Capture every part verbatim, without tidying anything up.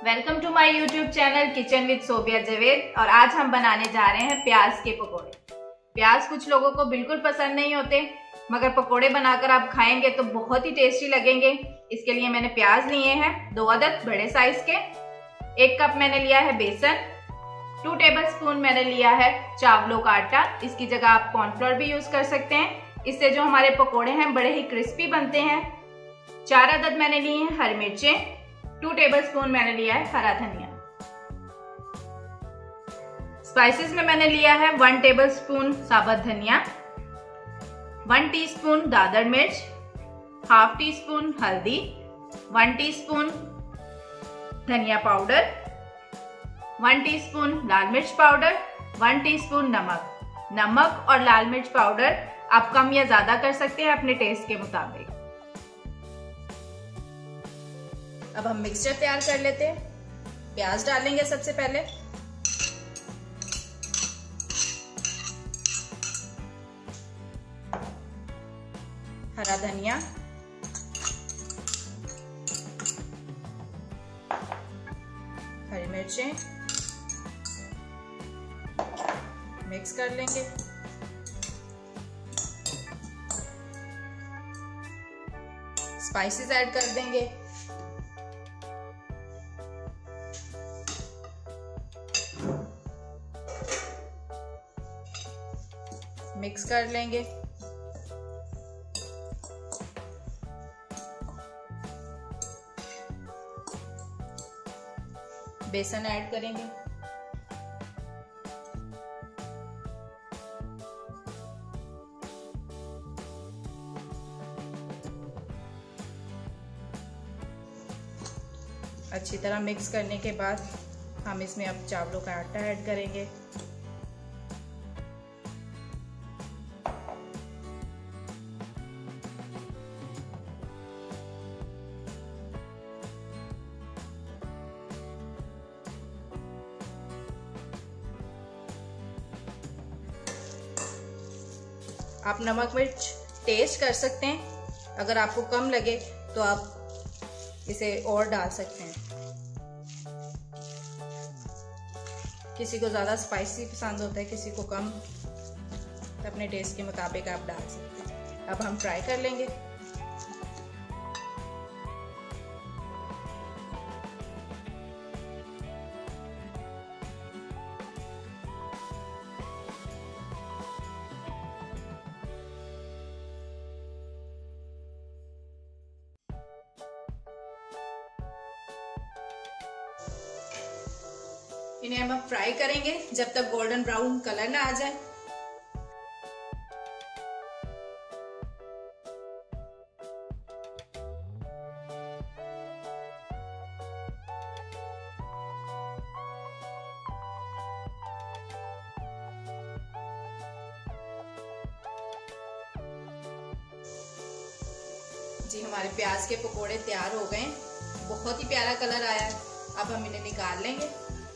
Welcome to my YouTube channel kitchen with Sobia Javed. और आज हम बनाने जा रहे हैं प्याज के पकोड़े। प्याज कुछ लोगों को बिल्कुल पसंद नहीं होते, मगर पकोड़े बनाकर आप खाएंगे तो बहुत ही टेस्टी लगेंगे। इसके लिए मैंने प्याज लिए हैं दो अदद बड़े साइज के। एक कप मैंने लिया है बेसन। टू टेबल स्पून मैंने लिया है चावलों का आटा। इसकी जगह आप कॉर्नफ्लोर भी यूज कर सकते हैं। इससे जो हमारे पकोड़े हैं बड़े ही क्रिस्पी बनते हैं। चार अदद मैंने लिए हैं हरी मिर्चें। टू टेबल स्पून मैंने लिया है हरा धनिया। स्पाइसेस में मैंने लिया है वन टेबल स्पून साबुत धनिया, वन टीस्पून दादर मिर्च, हाफ टी स्पून हल्दी, वन टीस्पून धनिया पाउडर, वन टीस्पून लाल मिर्च पाउडर, वन टीस्पून नमक। नमक और लाल मिर्च पाउडर आप कम या ज्यादा कर सकते हैं अपने टेस्ट के मुताबिक। अब हम मिक्सचर तैयार कर लेते हैं। प्याज डालेंगे सबसे पहले, हरा धनिया, हरी मिर्चें मिक्स कर लेंगे। स्पाइसेस ऐड कर देंगे। मिक्स कर लेंगे। बेसन ऐड करेंगे। अच्छी तरह मिक्स करने के बाद हम इसमें अब चावलों का आटा ऐड करेंगे। आप नमक मिर्च टेस्ट कर सकते हैं। अगर आपको कम लगे तो आप इसे और डाल सकते हैं। किसी को ज़्यादा स्पाइसी पसंद होता है, किसी को कम। अपने टेस्ट के मुताबिक आप डाल सकते हैं। अब हम फ्राई कर लेंगे। इन्हें हम अब फ्राई करेंगे जब तक गोल्डन ब्राउन कलर ना आ जाए। जी हमारे प्याज के पकोड़े तैयार हो गए। बहुत ही प्यारा कलर आया है। अब हम इन्हें निकाल लेंगे।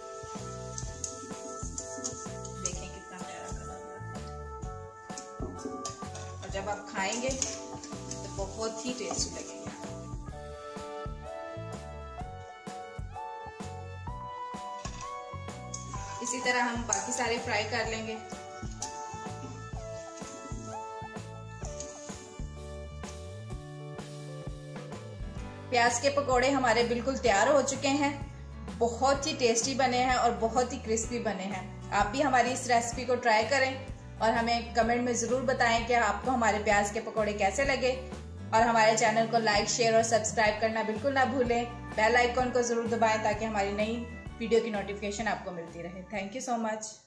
जब आप खाएंगे तो बहुत ही टेस्टी लगेगा। इसी तरह हम बाकी सारे फ्राई कर लेंगे। प्याज के पकोड़े हमारे बिल्कुल तैयार हो चुके हैं। बहुत ही टेस्टी बने हैं और बहुत ही क्रिस्पी बने हैं। आप भी हमारी इस रेसिपी को ट्राई करें और हमें कमेंट में ज़रूर बताएं कि आपको हमारे प्याज के पकोड़े कैसे लगे। और हमारे चैनल को लाइक, शेयर और सब्सक्राइब करना बिल्कुल ना भूलें। बेल आइकॉन को ज़रूर दबाएं ताकि हमारी नई वीडियो की नोटिफिकेशन आपको मिलती रहे। Thank you so much.